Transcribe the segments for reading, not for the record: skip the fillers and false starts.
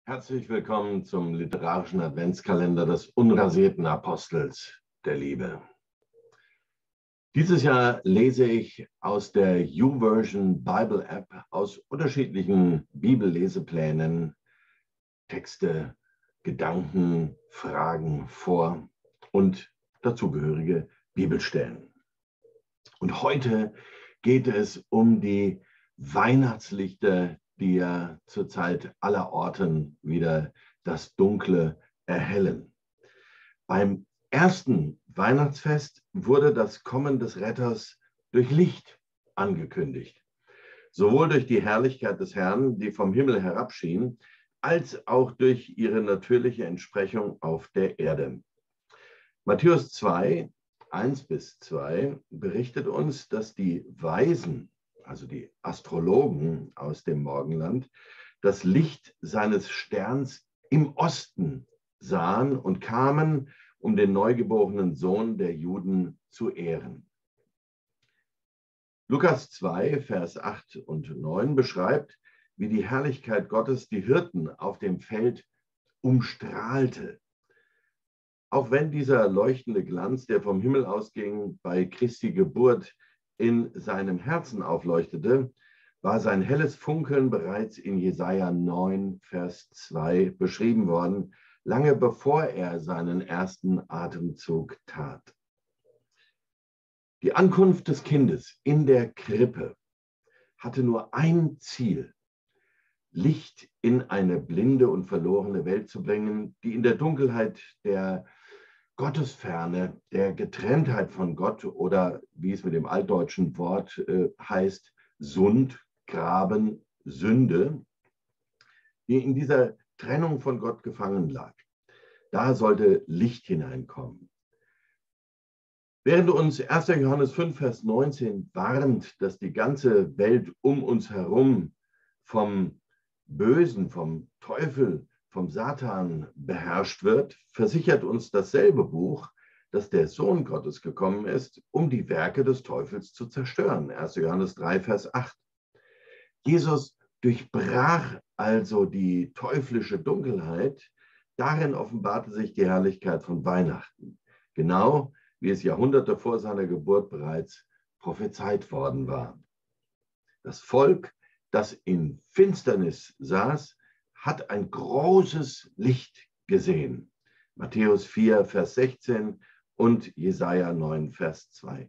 Herzlich willkommen zum literarischen Adventskalender des unrasierten Apostels der Liebe. Dieses Jahr lese ich aus der YouVersion Bible App aus unterschiedlichen Bibelleseplänen Texte, Gedanken, Fragen vor und dazugehörige Bibelstellen. Und heute geht es um die Weihnachtslichter, die ja zurzeit allerorten wieder das Dunkle erhellen. Beim ersten Weihnachtsfest wurde das Kommen des Retters durch Licht angekündigt. Sowohl durch die Herrlichkeit des Herrn, die vom Himmel herabschien, als auch durch ihre natürliche Entsprechung auf der Erde. Matthäus 2, 1-2 berichtet uns, dass die Weisen, also die Astrologen aus dem Morgenland, das Licht seines Sterns im Osten sahen und kamen, um den neugeborenen Sohn der Juden zu ehren. Lukas 2, Vers 8 und 9 beschreibt, wie die Herrlichkeit Gottes die Hirten auf dem Feld umstrahlte. Auch wenn dieser leuchtende Glanz, der vom Himmel ausging, bei Christi Geburt in seinem Herzen aufleuchtete, war sein helles Funkeln bereits in Jesaja 9, Vers 2 beschrieben worden, lange bevor er seinen ersten Atemzug tat. Die Ankunft des Kindes in der Krippe hatte nur ein Ziel: Licht in eine blinde und verlorene Welt zu bringen, die in der Dunkelheit der Gottesferne, der Getrenntheit von Gott oder wie es mit dem altdeutschen Wort heißt, Sund, Graben, Sünde, die in dieser Trennung von Gott gefangen lag. Da sollte Licht hineinkommen. Während uns 1. Johannes 5, Vers 19 warnt, dass die ganze Welt um uns herum vom Bösen, vom Teufel, vom Satan beherrscht wird, versichert uns dasselbe Buch, dass der Sohn Gottes gekommen ist, um die Werke des Teufels zu zerstören. 1. Johannes 3, Vers 8. Jesus durchbrach also die teuflische Dunkelheit. Darin offenbarte sich die Herrlichkeit von Weihnachten, genau wie es Jahrhunderte vor seiner Geburt bereits prophezeit worden war. Das Volk, das in Finsternis saß, hat ein großes Licht gesehen. Matthäus 4, Vers 16 und Jesaja 9, Vers 2.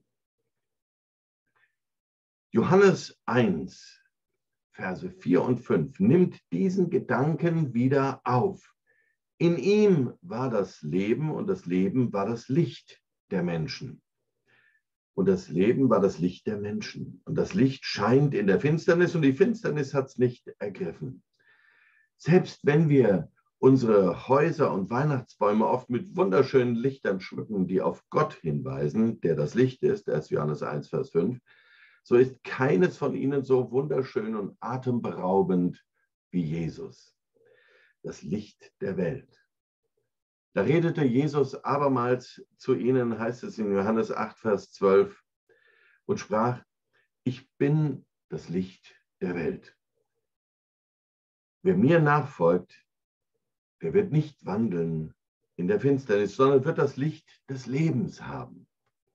Johannes 1, Verse 4 und 5 nimmt diesen Gedanken wieder auf. In ihm war das Leben und das Leben war das Licht der Menschen. Und das Leben war das Licht der Menschen. Und das Licht scheint in der Finsternis und die Finsternis hat es nicht ergriffen. Selbst wenn wir unsere Häuser und Weihnachtsbäume oft mit wunderschönen Lichtern schmücken, die auf Gott hinweisen, der das Licht ist, 1. Johannes 1, Vers 5, so ist keines von ihnen so wunderschön und atemberaubend wie Jesus, das Licht der Welt. Da redete Jesus abermals zu ihnen, heißt es in Johannes 8, Vers 12, und sprach: Ich bin das Licht der Welt. Wer mir nachfolgt, der wird nicht wandeln in der Finsternis, sondern wird das Licht des Lebens haben.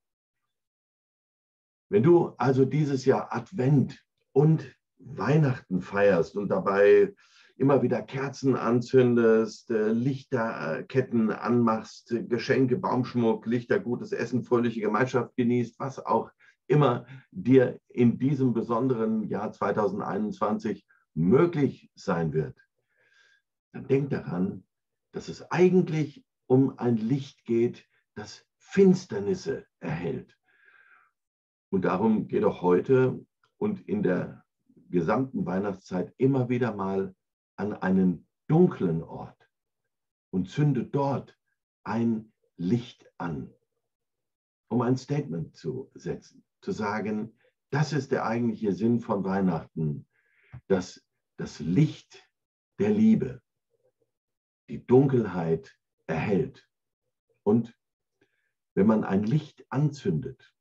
Wenn du also dieses Jahr Advent und Weihnachten feierst und dabei immer wieder Kerzen anzündest, Lichterketten anmachst, Geschenke, Baumschmuck, Lichter, gutes Essen, fröhliche Gemeinschaft genießt, was auch immer dir in diesem besonderen Jahr 2021 möglich sein wird, dann denk daran, dass es eigentlich um ein Licht geht, das Finsternisse erhellt. Und darum geh doch heute und in der gesamten Weihnachtszeit immer wieder mal an einen dunklen Ort und zünde dort ein Licht an, um ein Statement zu setzen, zu sagen, das ist der eigentliche Sinn von Weihnachten, dass das Licht der Liebe die Dunkelheit erhellt. Und wenn man ein Licht anzündet,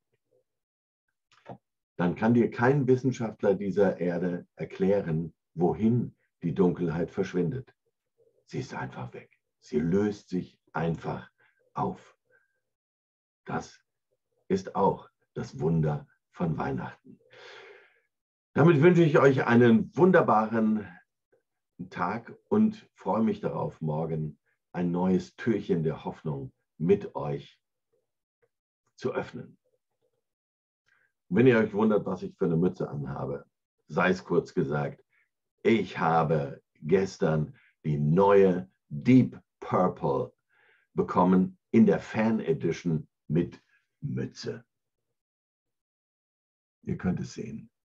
dann kann dir kein Wissenschaftler dieser Erde erklären, wohin die Dunkelheit verschwindet. sie ist einfach weg. Sie löst sich einfach auf. Das ist auch das Wunder von Weihnachten. Damit wünsche ich euch einen wunderbaren Tag und freue mich darauf, morgen ein neues Türchen der Hoffnung mit euch zu öffnen. Wenn ihr euch wundert, was ich für eine Mütze anhabe, sei es kurz gesagt, ich habe gestern die neue Deep Purple bekommen in der Fan Edition mit Mütze. Ihr könnt es sehen.